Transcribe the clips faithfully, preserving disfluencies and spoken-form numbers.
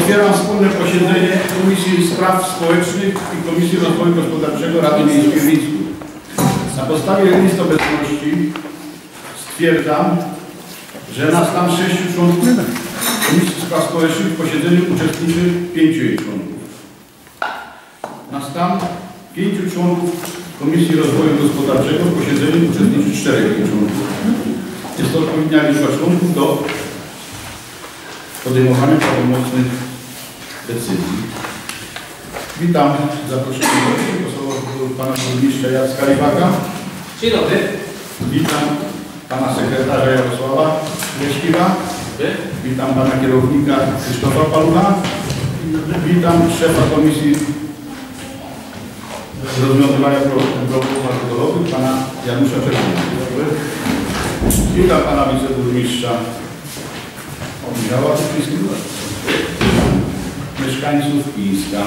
Otwieram wspólne posiedzenie Komisji Spraw Społecznych i Komisji Rozwoju Gospodarczego Rady Miejskiej w Mińsku. Na podstawie list obecności stwierdzam, że na stan sześciu członków Komisji Spraw Społecznych w posiedzeniu uczestniczy pięciu jej członków. Na stan pięciu członków Komisji Rozwoju Gospodarczego w posiedzeniu uczestniczy czterech jej członków. Jest to odpowiednia liczba członków do podejmowania prawomocnych decyzji. Witam zaproszonego pana burmistrza Jacka Iwaka. Dzień dobry. Witam pana sekretarza Jarosława Leśkiwa. Witam pana kierownika Krzysztofa Palucha. Witam szefa Komisji Rozwiązywania Problemów Alkoholowych pana Janusza Czerwonego. Witam pana wiceburmistrza Michała Kuczyńskiego, mieszkańców Pińska.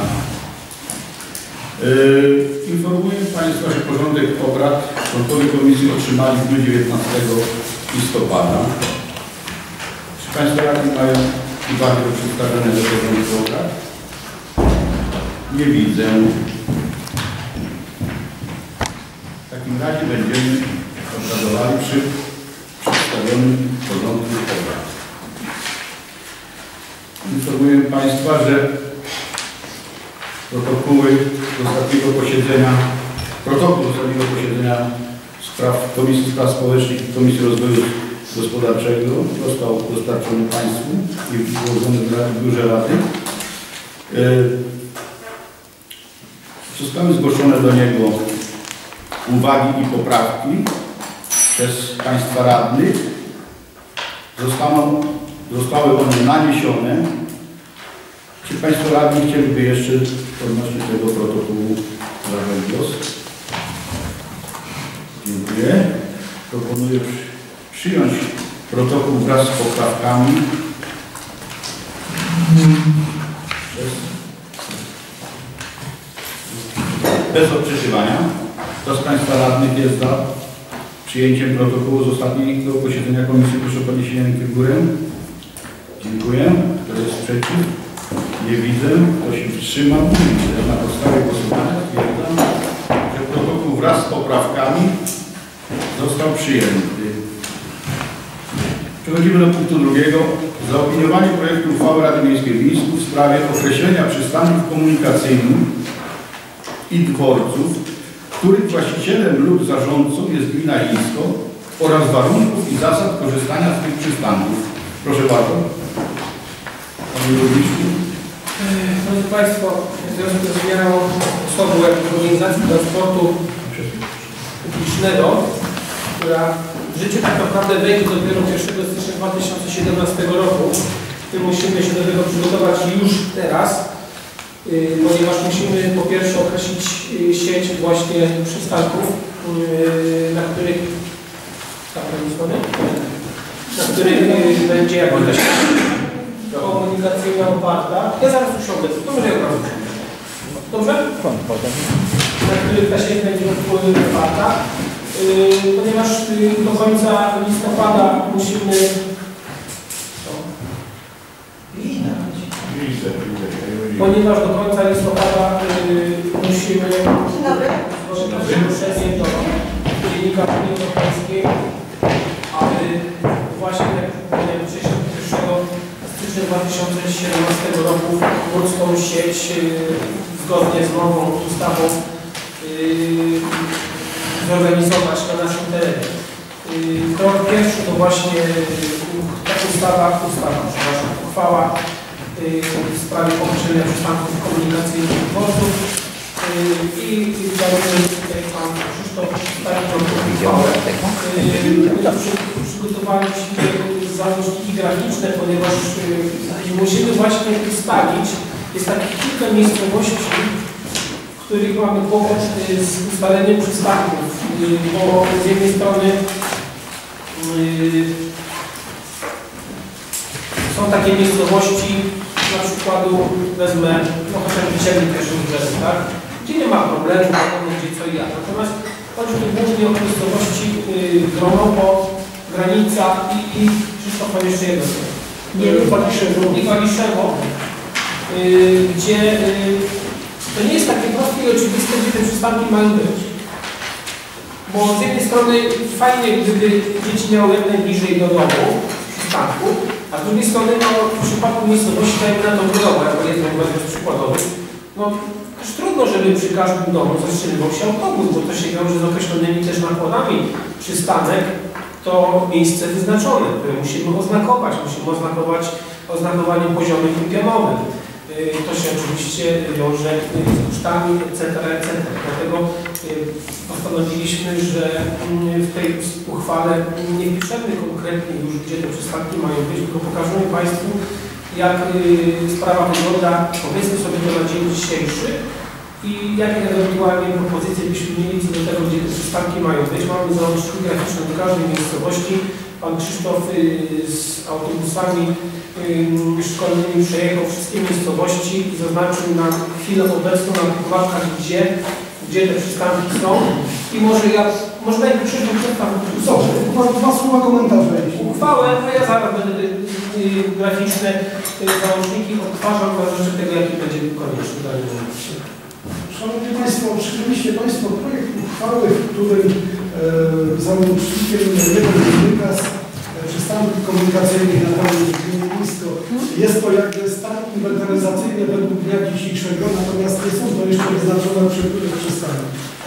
Yy, informuję państwa, że porządek obrad członkowie komisji otrzymali w dniu dziewiętnastego listopada. Czy państwo jakie mają uwagi do przedstawienia do porządku obrad? Nie widzę. W takim razie będziemy obradowali przy przedstawionym porządku obrad. Informuję państwa, że protokoły z ostatniego posiedzenia, protokół z ostatniego posiedzenia spraw Komisji Spraw Społecznych i Komisji Rozwoju Gospodarczego został dostarczony państwu i wyłożony w biurze Rady. Zostały zgłoszone do niego uwagi i poprawki przez państwa radnych. Zostaną Zostały one naniesione. Czy państwo radni chcieliby jeszcze odnośnie tego protokołu zabrać głos? Dziękuję. Proponuję przyjąć protokół wraz z poprawkami. Bez odczytywania. Kto z państwa radnych jest za przyjęciem protokołu z ostatniego posiedzenia komisji? Proszę o podniesienie ręki w górę. Dziękuję. Kto jest przeciw? Nie widzę. Kto się wstrzymał? Nie widzę. Na podstawie głosowania stwierdzam, że protokół wraz z poprawkami został przyjęty. Przechodzimy do punktu drugiego. Zaopiniowanie projektu uchwały Rady Miejskiej w Mińsku w sprawie określenia przystanków komunikacyjnych i dworców, których właścicielem lub zarządcą jest gmina Ińsko, oraz warunków i zasad korzystania z tych przystanków. Proszę bardzo. Panie burmistrzu. Drodzy Państwo, w związku z zmianą sposobu organizacji transportu publicznego, która w życie tak naprawdę wejdzie dopiero pierwszego stycznia dwa tysiące siedemnastego roku, my musimy się do tego przygotować już teraz, ponieważ musimy po pierwsze określić sieć właśnie przystanków, na których na których będzie jakaś komunikacyjna oparta. Ja zaraz usiądę, to może ja od razu usiądę. Dobrze? Na których ta sieć będzie oparta, yy, ponieważ yy, do końca listopada musimy... Ponieważ do końca listopada yy, musimy złożyć zaproszenie do Dziennika Unii Europejskiej, aby właśnie pierwszego stycznia dwa tysiące siedemnastego roku móc tą sieć yy, zgodnie z nową ustawą yy, zorganizować na naszym terenie. Yy, krok pierwszy to właśnie yy, ta ustawa, ustawa, przepraszam, uchwała yy, w sprawie połączenia przystanków komunikacyjnych i dworców yy, i zarówno tutaj pan Krzysztof przedstawił uchwałę. Yy, przygotowaliśmy załączniki graficzne, ponieważ yy, musimy właśnie ustalić, jest takich kilka miejscowości, w których mamy kłopot yy, z ustaleniem przystanków, yy, bo z jednej strony yy, są takie miejscowości, na przykładu wezmę, no chociażby Ciemny pierwszym brzegu, tak? Gdzie nie ma problemu, wiadomo gdzie co i jak. Natomiast chodzi tu głównie o miejscowości yy, Gronowo, Granica i, i Krzysztofa jeszcze jedno. Nie, i Waliszewo. I Waliszewo. gdzie to nie jest takie proste i oczywiste, gdzie te przystanki mają być. Bo z jednej strony fajnie, gdyby dzieci miały jak najbliżej do domu przystanku, a z drugiej strony no, w przypadku miejscowości dajmy na to Budowa, jako jedną z przykładowych, no też trudno, żeby przy każdym domu zatrzymywał się autobus, bo to się wiąże z określonymi też nakładami. Przystanek to miejsce wyznaczone, które musimy oznakować, musimy oznakować oznakowaniem poziomym i pionowym. To się oczywiście wiąże z kosztami, et cetera, et cetera. Dlatego postanowiliśmy, że w tej uchwale nie piszemy konkretnie już, gdzie te przystanki mają być, tylko pokażemy Państwu, jak sprawa wygląda, powiedzmy sobie to na dzień dzisiejszy i jakie ewentualnie propozycje byśmy mieli co do tego, gdzie te przystanki mają być. Mamy załącznik graficzny do każdej miejscowości. Pan Krzysztof z autobusami szkolnymi przejechał wszystkie miejscowości i zaznaczył na chwilę obecną na tych mapkach, gdzie, gdzie te przystanki są. I może ja, może najpierw Krzysztof przedstawił Dobrze, dwa słowa komentarza. uchwałę, a ja zaraz będę te graficzne załączniki odtwarzał na rzeczy tego, jaki będzie konieczny w danym momencie. Szanowni Państwo, przyjęliście Państwo projekt uchwały, w którym e, załącznikiem jeden wykaz przystanków komunikacyjnych na terenie gminy Mińsko. Jest to jakby stan inwentaryzacyjny według dnia dzisiejszego, natomiast nie są to jeszcze wyznaczone przy, przystanki.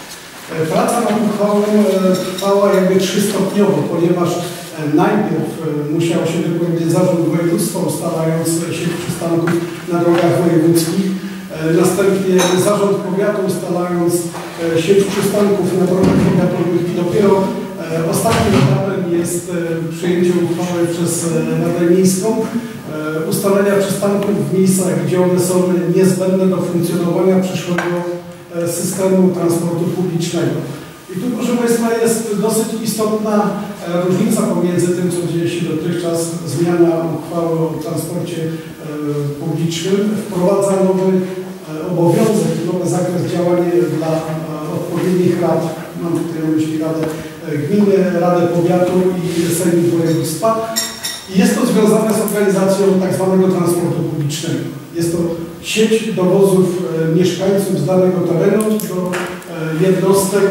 E, praca nad uchwałą e, trwała jakby trzystopniowo, ponieważ e, najpierw e, musiał się wypowiedzieć zarząd województwa, ustalając sieć przystanków na drogach wojewódzkich. Następnie zarząd powiatu, ustalając sieć przystanków na drogach powiatowych i dopiero ostatnim etapem jest przyjęcie uchwały przez Radę Miejską ustalenia przystanków w miejscach, gdzie one są niezbędne do funkcjonowania przyszłego systemu transportu publicznego. I tu, proszę Państwa, jest dosyć istotna różnica pomiędzy tym, co dzieje się dotychczas. Zmiana uchwały o transporcie publicznym wprowadza nowy obowiązek, nowy zakres działania dla odpowiednich rad, mam tutaj na myśli Radę Gminy, Radę Powiatu i Sejmu Województwa. I jest to związane z organizacją tak zwanego transportu publicznego. Jest to sieć dowozów mieszkańców z danego terenu do jednostek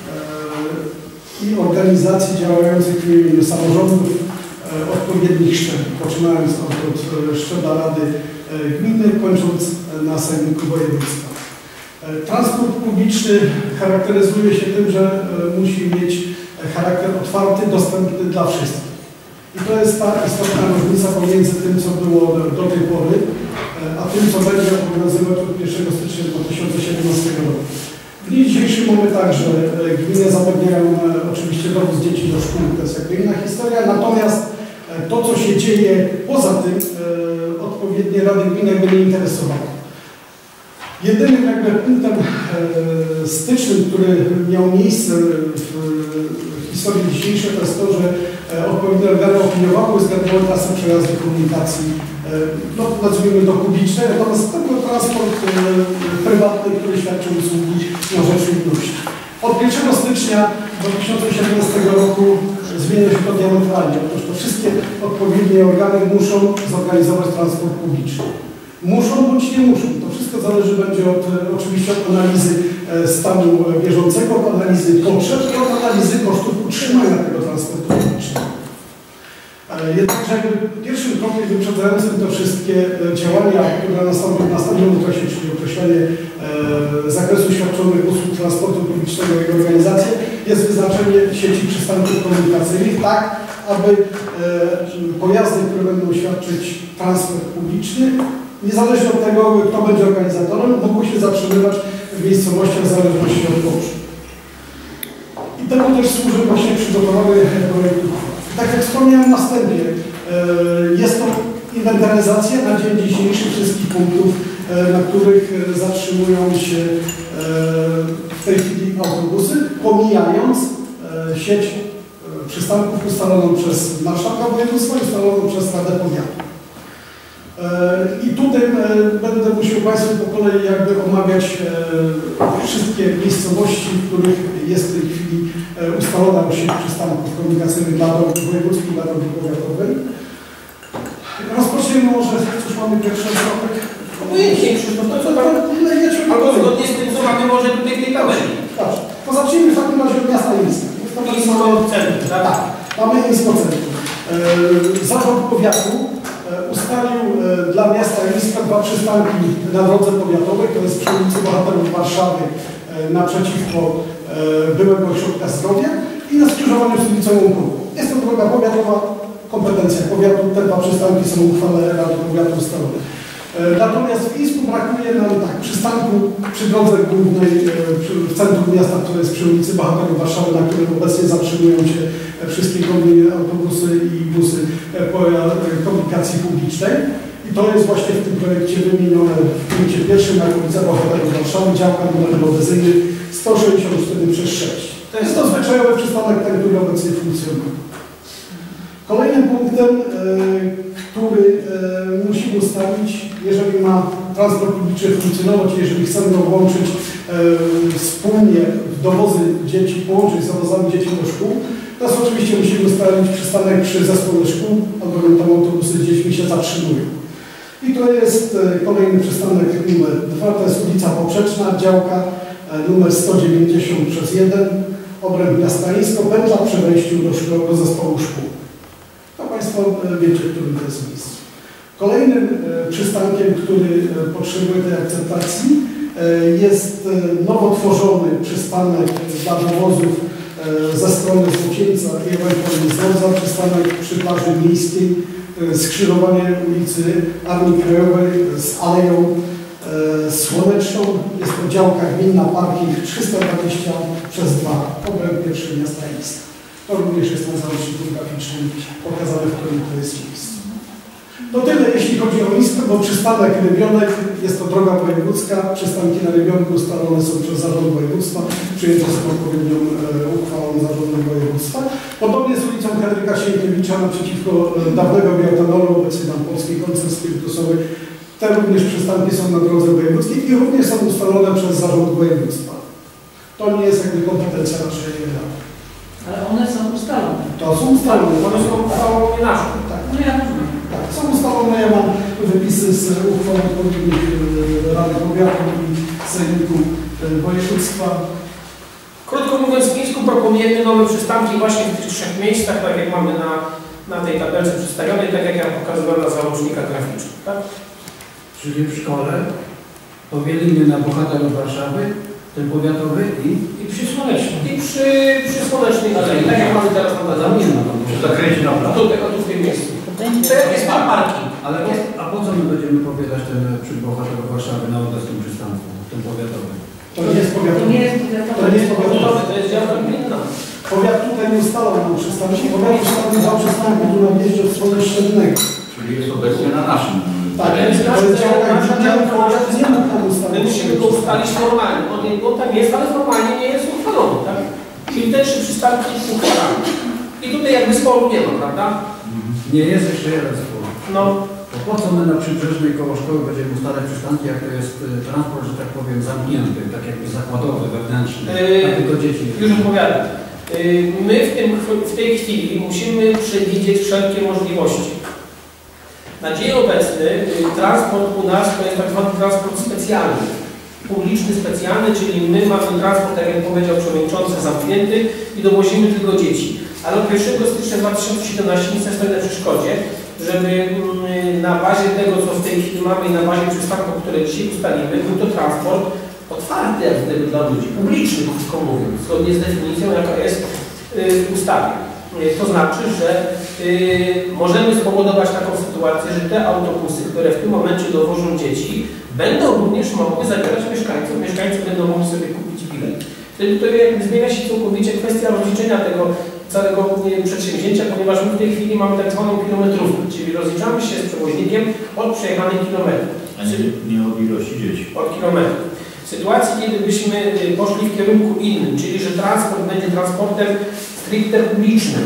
i organizacji działających w imieniu samorządów odpowiednich szczebli, poczynając od szczebla Rady Gminy, kończąc na Sejmiku Województwa. Transport publiczny charakteryzuje się tym, że musi mieć charakter otwarty, dostępny dla wszystkich. I to jest ta istotna różnica pomiędzy tym, co było do tej pory, a tym, co będzie obowiązywać od pierwszego stycznia dwa tysiące siedemnastego roku. W dniu dzisiejszym mamy tak, że gminy zapewniają oczywiście dowóz dzieci do szkół, to jest jakby inna historia, natomiast to, co się dzieje poza tym, odpowiednie Rady Gminy jakby nie interesowało. Jedynym jakby punktem stycznym, który miał miejsce w historii dzisiejszej, to jest to, że odpowiednie organy opiniowały i zgadzały trasę przejazdu komunikacji, no nazwijmy to publicznej, natomiast to był transport prywatny, który świadczył usługi na rzecz ludności. Od pierwszego stycznia dwa tysiące siedemnastego roku zmienia się to diametralnie. Otóż to wszystkie odpowiednie organy muszą zorganizować transport publiczny. Muszą bądź nie muszą. To wszystko zależy będzie od, oczywiście od analizy stanu bieżącego, od analizy potrzeb i od analizy kosztów utrzymania tego transportu publicznego. Jednakże pierwszym krokiem wyprzedzającym te wszystkie działania, które nastąpią w następnym okresie, czyli określenie e, zakresu świadczonych usług transportu publicznego i organizacji, jest wyznaczenie sieci przystanków komunikacyjnych, tak aby e, pojazdy, które będą świadczyć transport publiczny, niezależnie od tego, kto będzie organizatorem, mogły się zatrzymywać w miejscowościach w zależności od potrzeb. I temu też służy właśnie przygotowany projekt uchwały. Tak jak wspomniałem na wstępie, jest to inwentaryzacja na dzień dzisiejszy wszystkich punktów, na których zatrzymują się w tej chwili autobusy, pomijając sieć przystanków ustaloną przez marszałka województwa i ustaloną przez Radę Powiatu. I tutaj będę musiał Państwu po kolei jakby omawiać wszystkie miejscowości, w których jest w tej chwili ustalona sieć przystanków komunikacyjnych dla drogi wojewódzkiej i dla drogi powiatowej. Rozpoczniemy może, cóż mamy pierwszy odcinek? Stawińsko Centrum. Zarząd powiatu ustalił dla miasta Eliska dwa przystanki na drodze powiatowej, to jest przy ulicy Bohaterów Warszawy naprzeciwko byłego ośrodka zdrowia i na skrzyżowaniu z ulicą Łąkowo. Jest to droga powiatowa, kompetencja powiatu, te dwa przystanki są w uchwale Rady Powiatu ustalone. Natomiast w Insku brakuje nam tak, przystanku przy drodze głównej w centrum miasta, które jest przy ulicy Bohaterów Warszawy, na którym obecnie zatrzymują się wszystkie kolejne autobusy i busy komunikacji publicznej. I to jest właśnie w tym projekcie wymienione w punkcie pierwszym na ulicę Bohaterów Warszawy, działka numer geodezyjny sto sześćdziesiąt cztery przez sześć. To jest to zwyczajowy przystanek, ten, który obecnie funkcjonuje. Kolejnym punktem, który musimy ustalić, jeżeli ma transport publiczny funkcjonować, jeżeli chcemy go włączyć wspólnie w dowozy dzieci, połączyć z dowozami dzieci do szkół, to jest oczywiście musimy ustalić przystanek przy zespole szkół, albowiem tam autobusy z dziećmi się zatrzymują. I to jest kolejny przystanek numer dwa, to jest ulica Poprzeczna, działka numer sto dziewięćdziesiąt przez jeden, obręb miasta Elisko, pętla przy wejściu do, szkoły, do zespołu szkół. To Państwo wiecie, który to jest miejsce. Kolejnym przystankiem, który potrzebuje tej akceptacji, jest nowo tworzony przystanek dla dowozów ze strony Złocieńca i ewentualnie Zrodza, przystanek przy plaży miejskiej, skrzyżowanie ulicy Armii Krajowej z Aleją Słoneczną. Jest to działka gminna, parking trzysta dwadzieścia przez dwa, obręb pierwszy miasta Eliska. To również jest na załączniku graficznym pokazane, w którym to jest miejsce. To tyle, jeśli chodzi o listę, bo przystanek Rybionek jest to droga wojewódzka. Przystanki na Rybionku ustalone są przez Zarząd Województwa, przyjęte są odpowiednią e, uchwałą Zarządu Województwa. Podobnie z ulicą Henryka Sienkiewicza naprzeciwko e, dawnego bioetanolu, obecnie tam Polski Koncern Spirytusowy. Te również przystanki są na drodze wojewódzkiej i również są ustalone przez Zarząd Województwa. To nie jest jakby kompetencja naszej rady. Ale one są ustalone. To są ustalone. One są uchwałą nie naszą. Tak. No ja rozumiem. Tak, są ustalone. Ja mam wypisy z uchwał odpowiednich Rady Powiatu i Sejmiku Województwa. Krótko mówiąc, w Mińsku proponujemy nowe przystanki właśnie w tych trzech miejscach, tak jak mamy na, na tej tabelce przedstawionej, tak jak ja pokazywałem na załącznikach graficznych. Tak? Czyli w szkole powielimy na Bohaterów Warszawy, ten powiatowy i, I przy Słonecznej. I przy, przy Słonecznej Alei, tak jak mamy teraz na zamienną. Przy zakręcie na A plac. tutaj, a tu w tym miejscu. To jest pan parking. Ale a po co my będziemy powiadać ten przy Bohaterów Warszawy na obecnym przystanku, ten powiatowy? To nie jest To powiatowy. nie jest To nie jest powiatowy. To jest działka gminna. Powiat tutaj nie ustalał nam przystanki. Powiat ustalił dwa przystanki tu na wjeździe w stronę Szczednego. Czyli jest obecnie na naszym. Tak, to jest działka gminna, powiat nie mógł tam My ustalić. musimy go ustalić formalnie. On, on tam jest, ale formalnie nie jest uchwalony, tak? Czyli te trzy przystanki uchwalamy. I tutaj jakby sporu nie ma, prawda? Nie jest jeszcze jeden spór. No. To po co my na Przybrzeżnej koło szkoły będziemy ustalać przystanki, jak to jest y, transport, że tak powiem, zamknięty, tak jakby zakładowy, wewnętrzny, Yy, a tylko dzieci. Już odpowiadam. Yy, my w, tym, w tej chwili musimy przewidzieć wszelkie możliwości. Na dzień obecny yy, transport u nas to jest tak zwany transport specjalny. Publiczny specjalny, czyli my mamy transport, tak jak powiedział przewodniczący, zamknięty i dowozimy tylko dzieci. Ale od pierwszego stycznia dwa tysiące siedemnastego nic nie stoi na przeszkodzie, żeby na bazie tego, co w tej chwili mamy i na bazie przystanków, które dzisiaj ustalimy, był to transport otwarty jak gdyby dla ludzi, publiczny, krótko mówiąc, zgodnie z definicją, jaka jest w ustawie. To znaczy, że możemy spowodować taką sytuację, że te autobusy, które w tym momencie dowożą dzieci, będą również mogły zabierać mieszkańców. Mieszkańcy będą mogli sobie kupić bilet. Wtedy to jakby zmienia się całkowicie kwestia rozliczenia tego całego przedsięwzięcia, ponieważ my w tej chwili mamy tak zwaną kilometrówkę, czyli rozliczamy się z przewoźnikiem od przejechanych kilometrów. A nie, nie od ilości dzieci. Od kilometrów. W sytuacji, kiedy byśmy poszli w kierunku innym, czyli że transport będzie transportem stricte publicznym,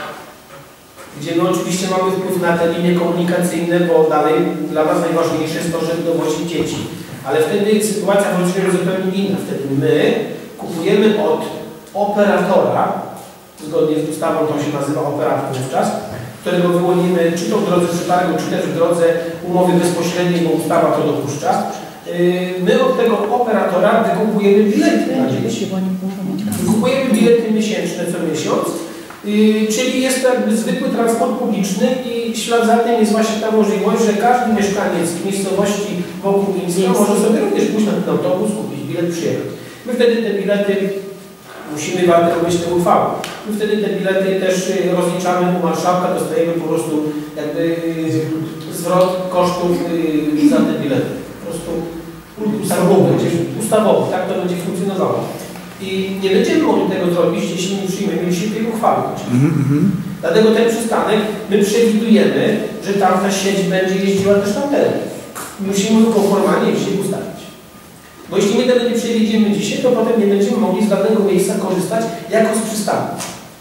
gdzie my oczywiście mamy wpływ na te linie komunikacyjne, bo dalej dla nas najważniejsze jest to, żeby dowozić dzieci. Ale wtedy sytuacja w rodzinie jest zupełnie inna. Wtedy my kupujemy od operatora, zgodnie z ustawą to się nazywa operator wówczas, którego wyłonimy czy to w drodze przetargu, czy też w drodze umowy bezpośredniej, bo ustawa to dopuszcza. My od tego operatora wykupujemy bilety na dzieci. Wykupujemy bilety miesięczne co miesiąc Yy, czyli jest to jakby zwykły transport publiczny i ślad za tym jest właśnie ta możliwość, że każdy mieszkaniec miejscowości wokół Mińska może sobie również pójść na ten autobus, kupić bilet, przyjechać. My wtedy te bilety musimy warto robić te uchwały. My wtedy te bilety też rozliczamy u marszałka, dostajemy po prostu jakby zwrot kosztów za te bilety. Po prostu ustawowo, ustawowo, tak to będzie funkcjonowało. I nie będziemy mogli tego zrobić, jeśli nie przyjmiemy dzisiaj tej uchwały. Mm-hmm. Dlatego ten przystanek my przewidujemy, że tam ta sieć będzie jeździła też tam teraz. Musimy go formalnie dzisiaj ustalić. Bo jeśli my tego nie przewidzimy dzisiaj, to potem nie będziemy mogli z danego miejsca korzystać jako z przystanku.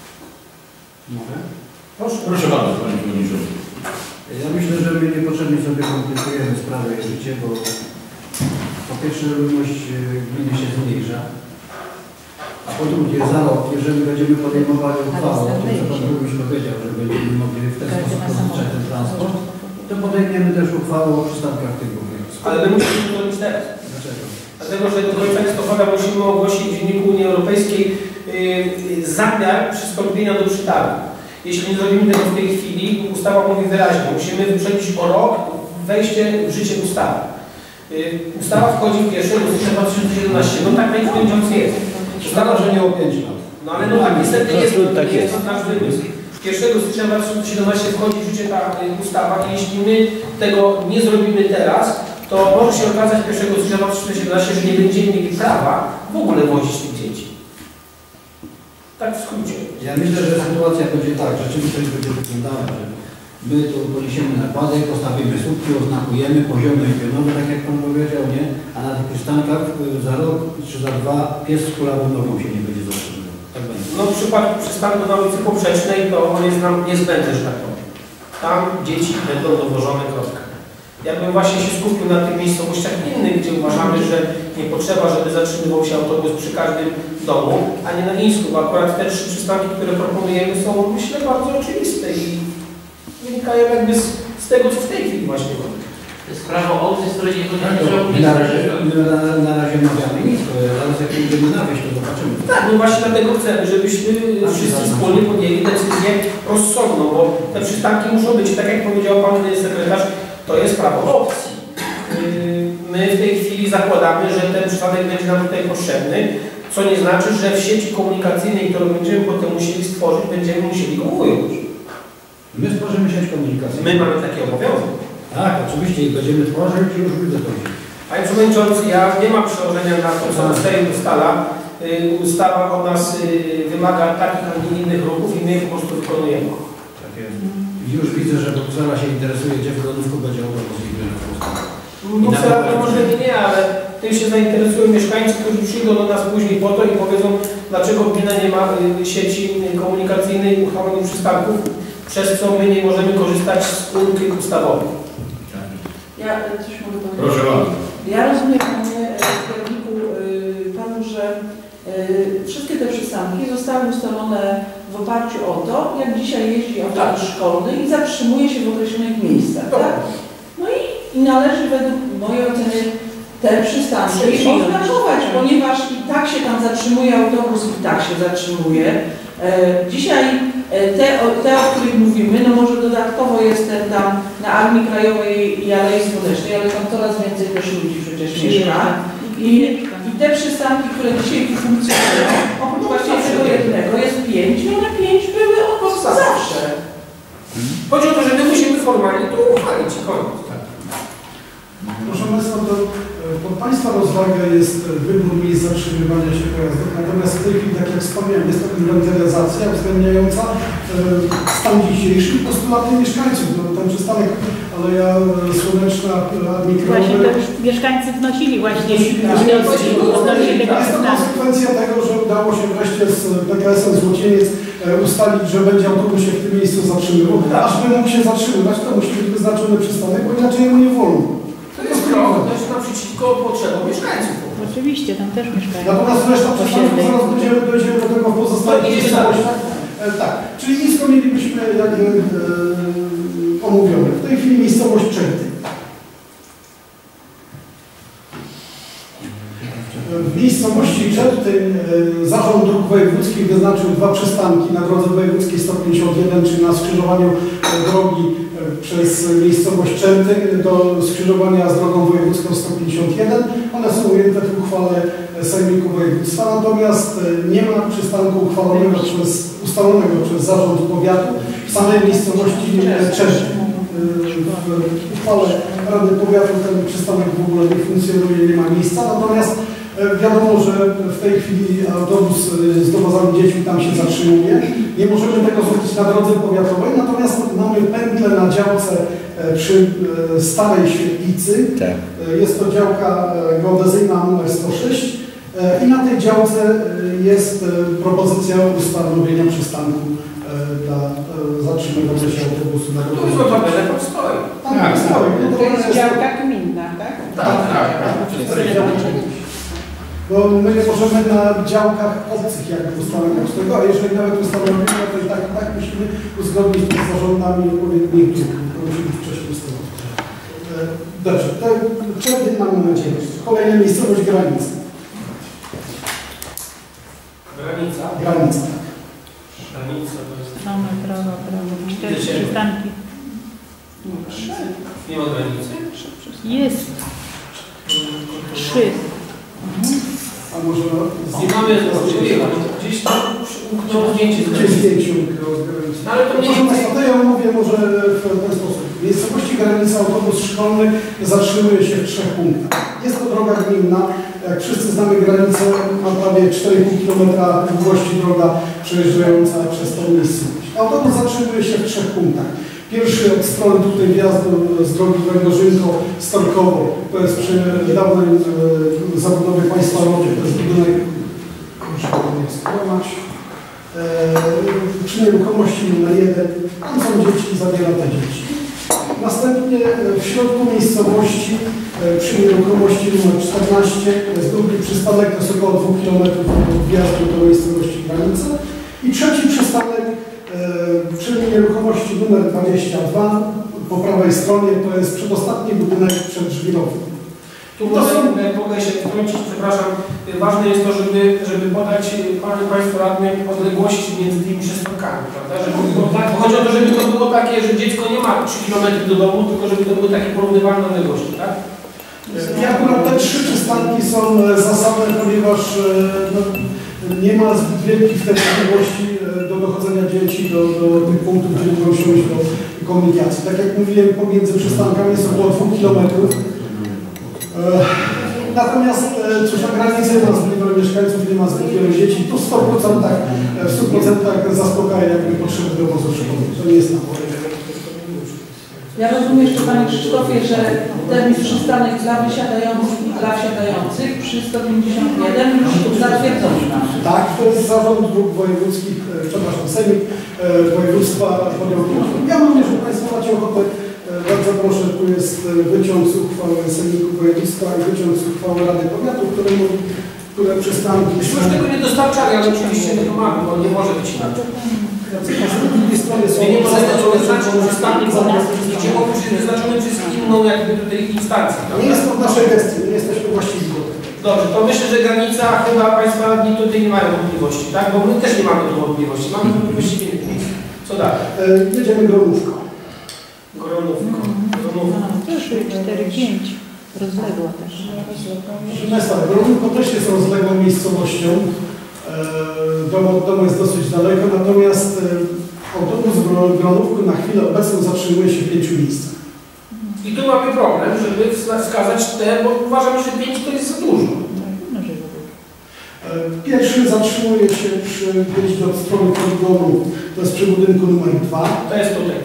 Mogę? Proszę. Proszę bardzo, Panie Przewodniczący. Ja myślę, że my niepotrzebnie sobie komplikujemy sprawę i życie, bo po pierwsze ludność gminy się zmniejsza, a po drugie za rok, jeżeli będziemy podejmowali uchwałę, o tym, co Pan Burmistrz powiedział, że będziemy mogli w ten sposób rozliczać ten transport, to podejmiemy też uchwałę o przystankach tych głównych. Ale my musimy to robić teraz. Dlaczego? Dlatego, że do końca listopada musimy ogłosić w Dzienniku Unii Europejskiej yy, zamiar przystąpienia do przetargu. Jeśli nie zrobimy tego w tej chwili, ustawa mówi wyraźnie, musimy wyprzedzić o rok wejście w życie ustawy. Yy, ustawa wchodzi w pierwszego stycznia dwa tysiące siedemnastego, no tak najwstępujący jest. Ustawa, że nie o pięć lat. No ale no tak, niestety jest, tak jest to nasz wymysł. pierwszego stycznia dwa tysiące siedemnastego wchodzi w życie ta ustawa i jeśli my tego nie zrobimy teraz, to może się okazać pierwszego stycznia dwa tysiące siedemnastego, że nie będziemy mieli prawa w ogóle wozić tych dzieci. Tak w skrócie. Ja myślę, że sytuacja będzie tak, rzeczywistość będzie wyglądała, że my tu poniesiemy nakłady, postawimy słupki, oznakujemy poziomy i pionowe, tak jak Pan powiedział, nie? A na tych przystankach za rok czy za dwa pies z kulawą nogą się nie będzie zatrzymywał. Tak będzie. No w przypadku przystanku na ulicy Poprzecznej to on jest nam niezbędny, że tak powiem. Tam dzieci będą dowożone kropka. Ja bym właśnie się skupił na tych miejscowościach innych, gdzie uważamy, że nie potrzeba, żeby zatrzymywał się autobus przy każdym domu, a nie na Ińsku, bo akurat te trzy przystanki, które proponujemy, są, myślę, bardzo oczywiste i wynikają jakby z, z tego, co w tej chwili właśnie mamy. To jest prawo obce, z której nie Tak, my na razie, my na, na razie mawiamy nisko, zaraz jak będziemy na wieś, to zobaczymy. Tak, no właśnie dlatego chcemy, żebyśmy wszyscy wspólnie podjęli decyzję rozsądną, bo te przystanki muszą być, tak jak powiedział Pan Sekretarz, to jest prawo opcji. My w tej chwili zakładamy, że ten przystanek będzie nam tutaj potrzebny, co nie znaczy, że w sieci komunikacyjnej, którą będziemy potem musieli stworzyć, będziemy musieli go ująć. My stworzymy sieć komunikacyjną. My mamy taki obowiązek. Tak, oczywiście i będziemy tworzyć i już będzie to. Panie Przewodniczący, ja nie mam przełożenia na to, co Sejm ustala. Ustawa od nas wymaga takich, a nie innych ruchów i my je po prostu wykonujemy. Tak jest. I już widzę, że Bruksela się interesuje, gdzie w Grodówku będzie autobus i będzie w Polsce. Bruksela to może nie, ale tym się zainteresują mieszkańcy, którzy przyjdą do nas później po to i powiedzą, dlaczego gmina nie ma sieci komunikacyjnej uchwalonych przystanków, przez co my nie możemy korzystać z ulgi ustawowej. Ja coś mogę powiedzieć. Proszę bardzo. Ja rozumiem, Panie Kierowniku, Panu, że y, wszystkie te przystanki zostały ustalone w oparciu o to, jak dzisiaj jeździ autobus szkolny i zatrzymuje się w określonych miejscach, tak? No i, i należy według mojej oceny te przystanki oznakować, ponieważ i tak się tam zatrzymuje autobus, i tak się zatrzymuje. E, dzisiaj te, te, o których mówimy, no może dodatkowo jestem tam na Armii Krajowej i Alei Słonecznej, ale tam coraz więcej też ludzi przecież mieszka. I, I te przystanki, które dzisiaj tu funkcjonują, oprócz właśnie tego jednego jest pięć, i one pięć były od zawsze. Chodzi o to, że my musimy formalnie to uchwalić i koniec. Proszę Państwa, to pod Państwa rozwagę jest wybór miejsc zatrzymywania się pojazdów, natomiast w tej chwili, tak jak wspomniałem, jest to inwentaryzacja uwzględniająca stan dzisiejszy i postulaty mieszkańców. No, ten przystanek Aleja Słoneczna, Armii Właśnie Krajowej. to już mieszkańcy wnosili właśnie Wnioski. Jest to konsekwencja tego, że udało się wreszcie z P K S-em Złocieniec ustalić, że będzie autobus się w tym miejscu zatrzymywał. Aż by mógł się zatrzymywać, to musi być wyznaczony przystanek, bo inaczej mu nie wolno. To jest krok, to jest naprzeciwko potrzebom mieszkańców. Oczywiście, tam też mieszkają. Natomiast reszta przystanków zaraz będziemy, dojdziemy do tego w pozostałych miejscowościach. E, tak, czyli nisko mielibyśmy jak e, omówione. W tej chwili miejscowość Częty. W miejscowości Czertyń Zarząd Dróg Wojewódzkich wyznaczył dwa przystanki na drodze wojewódzkiej sto pięćdziesiąt jeden, czyli na skrzyżowaniu drogi przez miejscowość Czertyń do skrzyżowania z drogą wojewódzką sto pięćdziesiąt jeden. One są ujęte w uchwale Sejmiku Województwa, natomiast nie ma przystanku uchwalonego przez, ustalonego przez Zarząd Powiatu w samej miejscowości Czertyń. W uchwale Rady Powiatu ten przystanek w ogóle nie funkcjonuje, nie ma miejsca, natomiast wiadomo, że w tej chwili autobus z dowozami dziećmi tam się zatrzymuje. Nie możemy tego zrobić na drodze powiatowej, natomiast mamy pętlę na działce przy Starej Świetlicy. Tak. Jest to działka geodezyjna numer sto sześć i na tej działce jest propozycja ustanowienia przystanku dla zatrzymywania się autobusu na drodze. To jest tabelę, tam stoi. Tak, stoi. To jest działka gminna, tak? Tak, tak. Bo my nie możemy na działkach obcych jakby ustanowić tego, a jeżeli nawet ustanowimy, to i tak, tak musimy uzgodnić to z zarządami odpowiednich dróg. To musi być wcześniej ustanowione. Dobrze, to Czertyń mamy nadzieję. Kolejna miejscowość Granica. Granica? Granica. Granica to jest... Mamy prawo, prawo. Cztery przystanki. Nie ma granicy? Jest. Trzy. A może... Nie mamy gdzieś tam uknął zdjęcie z Gdzieś zdjęciu granicy. Ale to nie Proszę Państwa, to ja mówię może w ten sposób. W miejscowości Granica autobus szkolny zatrzymuje się w trzech punktach. Jest to droga gminna. Jak wszyscy znamy granicę, ma prawie cztery i pół kilometra długości droga przejeżdżająca przez tą miejscowość. Autobus zatrzymuje się w trzech punktach. Pierwszy od strony tutaj wjazdu z drogi Węgorzynko-Storkowo, to jest przy dawnej e, zabudowie państwa rodzie, to jest budynek, e, przy nieruchomości numer jeden, tam są dzieci i zabiera te dzieci. Następnie w środku miejscowości, e, przy nieruchomości numer czternaście, to jest drugi przystanek, to jest około dwóch kilometrów od wjazdu do miejscowości Granica. I trzeci przystanek przy nieruchomości numer dwadzieścia dwa po prawej stronie to jest przedostatni budynek przeddrzwiowy. Tu mogę, mogę się wtrącić, przepraszam. Ważne jest to, żeby, żeby podać Panu Państwu radnym odległości między tymi przystankami, prawda? Żeby, bo chodzi o to, żeby to było takie, że dziecko nie ma trzy kilometry do domu, tylko żeby to były takie porównywalne odległości, tak? I akurat te trzy przystanki są zasadne, ponieważ no, nie ma zbyt wielkich możliwości do dochodzenia dzieci do, do tych punktów, gdzie mogą siąść do komunikacji. Tak jak mówiłem, pomiędzy przystankami jest około dwóch kilometrów. Natomiast cóż, na granicy nie ma zbyt wielu mieszkańców, nie ma zbyt wielu dzieci. Tu w stu procentach, w stu procentach zaspokaja jakby potrzeby dowozu szkolnego. To nie jest na pole. Ja rozumiem jeszcze Panie Krzysztofie, że ten przystanek dla wysiadających i dla wsiadających przy sto pięćdziesiąt jeden już zatwierdzono. Tak, to jest Zarząd Dróg Wojewódzkich, przepraszam, Sejmik Województwa podjął. Ja mam, jeżeli Państwo macie ochotę, bardzo proszę, tu jest wyciąg z uchwały Sejmiku Województwa i wyciąg z uchwały Rady Powiatu, które mówi, które przystanki... Myśmy już tego nie dostarczali, ale oczywiście tego mamy, bo nie może być inaczej. Z drugiej strony są... Nie może wyznaczyć przystanki, gdzie mogą być wyznaczone przez inną jakby tutaj instancję. Nie jest to w naszej gestii, nie jesteśmy właściwi do tego. Dobrze, to myślę, że granica chyba Państwa radni tutaj nie mają wątpliwości, tak? Bo my też nie mamy tu wątpliwości. Mamy wątpliwości w innych miejscach. Co dalej? E, jedziemy Gronówką. Gronówką. Gronówką. Też cztery pięć. Rozległa też. Proszę Państwa, Gronówko też jest rozległą miejscowością. Dom od domu jest dosyć daleko, natomiast autobus w Gronówku na chwilę obecną zatrzymuje się w pięciu miejscach. I tu mamy problem, żeby wskazać te, bo uważam, że pięć to jest za dużo. Pierwszy zatrzymuje się przy wjeździe od strony poligonu, to jest przy budynku numer dwa. To jest tutaj.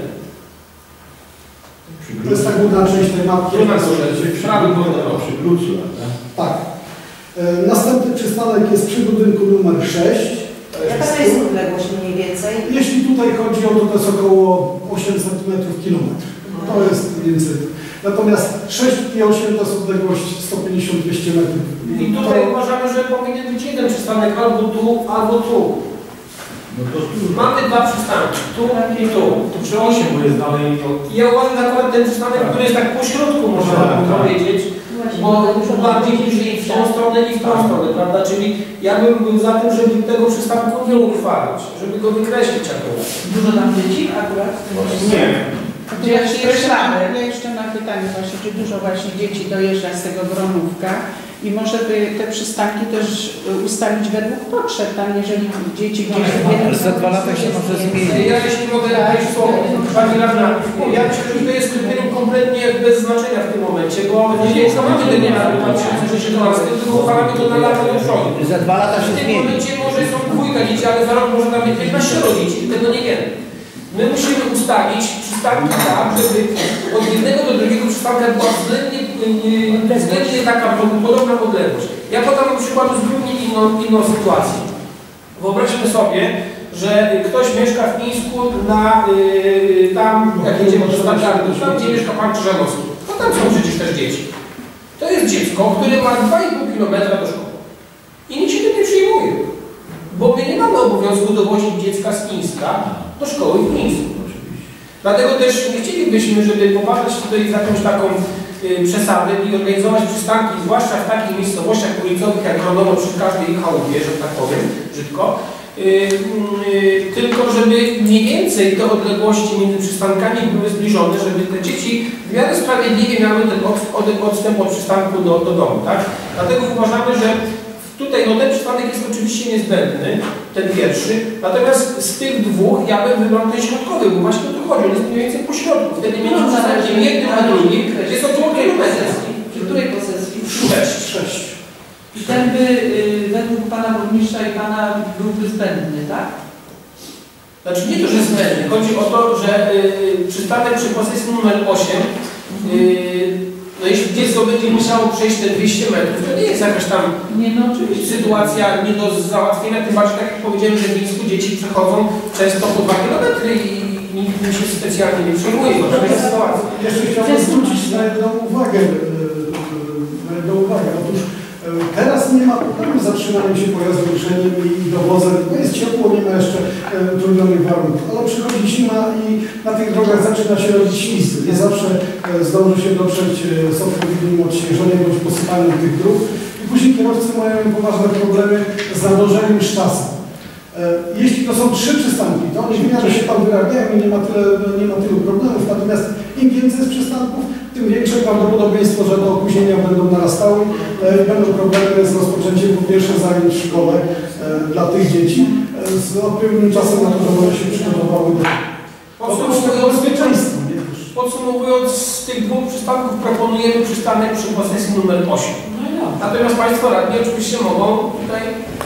To jest ta górna część tej mapki. Przy Klucu, tak. Następny przystanek jest przy budynku numer sześć. Jaka to jest odległość mniej więcej? Jeśli tutaj chodzi o to, to jest około osiemset metrów kilometr. To jest mniej więcej. Natomiast sześć i osiem to jest odległość sto pięćdziesiąt do dwustu metrów. I tutaj to... uważamy, że powinien być jeden przystanek albo tu, albo tu. No to tu. Mamy dwa przystanki, tu i tu. To przy osiem, bo jest dalej. To... Ja uważam, że akurat ten przystanek, który jest tak po środku, można tak, tak powiedzieć, bo bardziej później w tą stronę i w tą stronę, prawda? Czyli ja bym był za tym, żeby tego przystanku nie uchwalić, żeby go wykreślić akurat. Dużo tam dzieci akurat? Nie. To ja jeszcze, jeszcze mam, ja jeszcze mam pytanie właśnie, czy dużo właśnie dzieci dojeżdża z tego Gronówka i może by te przystanki też ustalić według potrzeb, tam jeżeli dzieci gdzieś w jednym... Za dwa lata się może zmienić. Ja jeśli mogę jakieś słowo, Pani Radna, ja myślę, że to jest kryterium kompletnie bez znaczenia w tym momencie, bo nie jest naprawdę tego na dwa tysiące szesnastym, tylko uchwalamy to na lata do przodu. Za dwa lata się W tym zmieni. momencie może są dwójka dzieci, ale za rok może tam być piętnaście dzieci, tego nie wiemy. My musimy ustawić przystanki tak, żeby od jednego do drugiego przystanka była względnie, względnie taka podobna odległość. Ja podam na przykład zupełnie inną, inną sytuację. Wyobraźmy sobie, że ktoś mieszka w Mińsku na yy, tam, jak jedziemy do standardu, tam gdzie mieszka pan Krzyżanowski. No tam są przecież też dzieci. To jest dziecko, które ma dwa i pół kilometra do szkoły. I nikt się tym nie przyjmuje. Bo my nie mamy obowiązku dowozić dziecka z Mińska do szkoły w Mińsku. Dlatego też nie chcielibyśmy, żeby popadać tutaj w jakąś taką y, przesadę i organizować przystanki, zwłaszcza w takich miejscowościach ulicowych jak Gronowo przy każdej chałupie, że tak powiem, brzydko. Y, y, tylko żeby mniej więcej te odległości między przystankami były zbliżone, żeby te dzieci w miarę sprawiedliwie miały ten od, od, odstęp od przystanku do, do domu. Tak? Dlatego uważamy, że tutaj no, ten przystanek jest oczywiście niezbędny, ten pierwszy, natomiast z tych dwóch ja bym wybrał ten środkowy, bo właśnie o to chodzi, on jest mniej więcej po środku. Wtedy między przystankiem jednym a drugim jest około kilometra. Przy której posesji? Sześć. Sześć. I ten by y, według Pana Burmistrza i Pana byłby zbędny, tak? Znaczy nie to, że zbędny. Chodzi o to, że y, przystanek przy posesji numer osiem y, no jeśli dziecko będzie musiało przejść te dwieście metrów, to nie jest jakaś tam nie, no, oczywiście. sytuacja nie do załatwienia, tym bardziej tak jak powiedziałem, że w Mińsku dzieci przechodzą często po dwa kilometry i nikt im się specjalnie nie przyjmuje, bo to jest sytuacja. Jeszcze chciałbym zwrócić na jedną uwagę. Na jedną uwagę. Otóż teraz nie ma problemu z zatrzymaniem się pojazdu ruszeniem i dowozem. No jest ciepło, nie ma jeszcze trudnych warunków, ale przychodzi zima i na tych drogach zaczyna się robić ślizg. Nie zawsze zdąży się dotrzeć z odpowiednim odśnieżeniem bądź posypaniem tych dróg i później kierowcy mają poważne problemy z nadążeniem sztasem. Jeśli to są trzy przystanki, to oni w miarę się tam wyrabiają i nie ma, tyle, nie ma tylu problemów, natomiast im więcej jest przystanków, tym większe prawdopodobieństwo, że te opóźnienia będą narastały, e, będą problemy z rozpoczęciem po pierwsze zajęć w szkole e, dla tych dzieci e, z odpowiednim czasem na to, żeby one się przygotowały do Podsumowując, bezpieczeństwa. podsumowując, z tych dwóch przystanków proponujemy przystanek przy posesji numer osiem. Natomiast Państwo radni oczywiście mogą tutaj...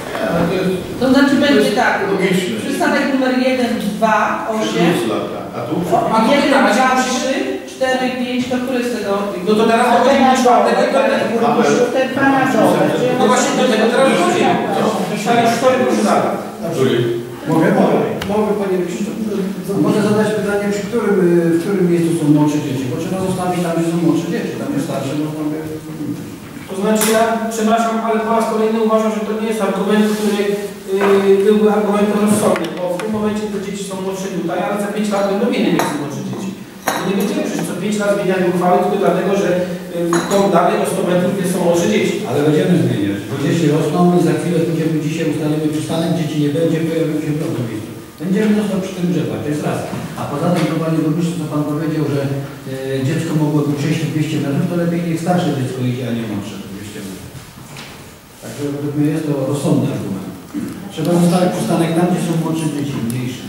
To znaczy będzie tak, logiczne. przystanek numer jeden, dwa, osiem, A tu? jeden, dwa, trzy, cztery, pięć, to który z tego? No to teraz dochodzimy do czwartego i piątego. Te dwa na dole. No właśnie do tego teraz dochodzimy. Cztery, cztery przystanki. Mogę? Mogę, mogę Panie Krzysztof. Mogę zadać pytanie, przy którym, w którym miejscu są młodsze dzieci? Bo trzeba zostawić tam, gdzie są młodsze dzieci, tam jest starsze, no tam jest... To znaczy ja, przepraszam, ale po raz kolejny uważam, że to nie jest argument, który yy, byłby argumentem rozsądnym, bo w tym momencie te dzieci są młodsze tutaj, ale za pięć lat będą w innym miejscu młodsze dzieci. I nie będziemy przecież co pięć lat zmieniać uchwały tylko dlatego, że yy, tą dalej o sto metrów, gdzie są młodsze dzieci. Ale będziemy zmieniać, bo dzieci rosną i za chwilę będziemy dzisiaj ustalimy przystanek, dzieci nie będzie, pojawią się w drugim miejscu. Będziemy został przy tym drzewach, to jest raz. A poza tym, Panie Burmistrzu, co Pan powiedział, że e, dziecko mogłoby przejść dwieście metrów, to lepiej niech starsze dziecko idzie, a nie młodsze dwieście metrów. Także według mnie jest to rozsądny argument. Trzeba zostawić przystanek tam, gdzie są młodsze dzieci, mniejsze.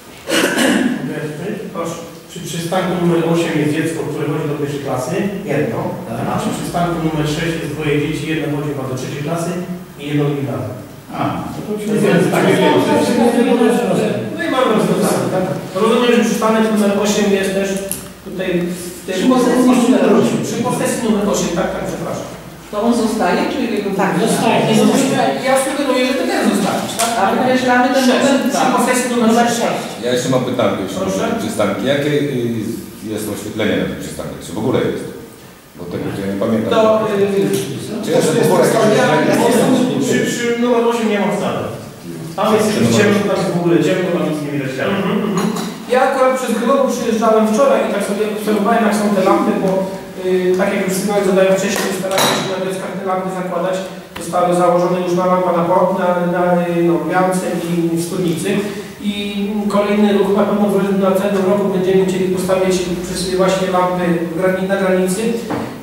Proszę. Przy przystanku numer osiem jest dziecko, które chodzi do pierwszej klasy, jedno, Tak. a przy przystanku numer sześć jest dwoje dzieci, jedno chodzi chyba do trzeciej klasy i jedno do gimnazjum. A, to to Więc jest takie no i mamy rozwiązanie, tak? Rozumiem, że przystanek numer osiem jest też tutaj w tej Przy posesji numer osiem. Przy posesji numer osiem, tak, tak, przepraszam. To on zostaje, czy jego Tak, zostaje? Ja sugeruję, że to też zostawić, tak? A wykreślamy ten numer Przy dwa. posesji numer sześć. Ja jeszcze mam pytanie, jeśli Proszę. chodzi o przystanki. Jakie y, jest oświetlenie na tych przystankach? Czy w ogóle jest? Bo tego to ja nie pamiętam. To Czy jest w ogóle jakieś oświetlenie? Przy, przy numer osiem nie ma wcale. Tam jest ciemno, tam jest w ogóle ciemno, tam nic nie widać. Ja akurat przez Gronowo przyjeżdżałem wczoraj i tak sobie obserwowałem, jak są te lampy po Yy, tak jak już sygnał zadają wcześniej, staramy się na deskach te lampy zakładać. Zostały założone już na lampa na, na, na no, białce i w studnicy. I kolejny ruch na pewno w następnym roku będziemy chcieli postawić właśnie lampy na granicy.